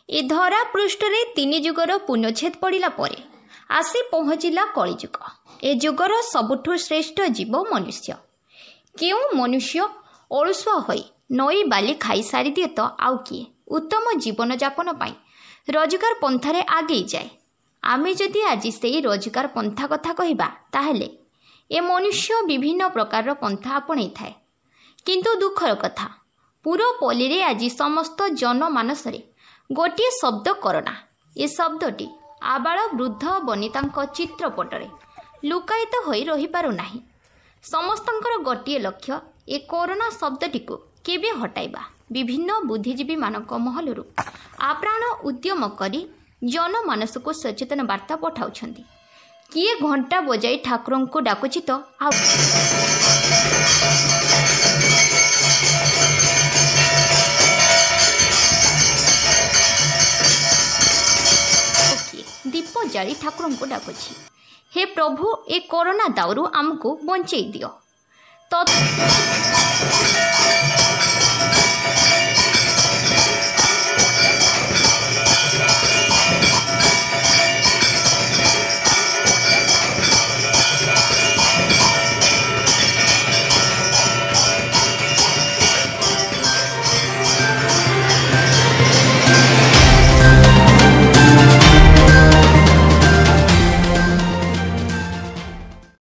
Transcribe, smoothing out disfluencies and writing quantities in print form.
ए धरा पृष्ठ रे 3 जुगर पुण्यछेद पड़िला परे आसी पहुँचला कलिजुग। ए जुगर सबुठु श्रेष्ठ जीव मनुष्य। क्यों मनुष्य अलुआ होई नई बाली खाई सारी दिए तो आउ किए उत्तम जीवन जापन पाई रोजगार पंथारे आगे जाए। आमे जदि आज से रोजगार पंथा कथा कहिबा ताहेले ए मनुष्य विभिन्न प्रकार पंथा आपणई थाए। किंतु दुखर कथा पुरपल्ली रे आज समस्त जनमानसरे गोटे शब्द करोना। ए शब्दटी आबाल वृद्ध बनितांक चित्रपटरे लुकायित होई रही पारु नाही। समस्तंकर गोटे लक्ष्य ए कोरोना शब्दटी को केबे हटाइबा। विभिन्न बुद्धिजीवी मानक महलरू आप्राण उद्यम करी जनमानस को सचेतन वार्ता पठाउछंती। किए घंटा बजाई ठाकुर को डाकुची तो दीप जाली ठाकुर को डाकुची हे प्रभु ए कोरोना दाउरू आमको बंचई दियो। तो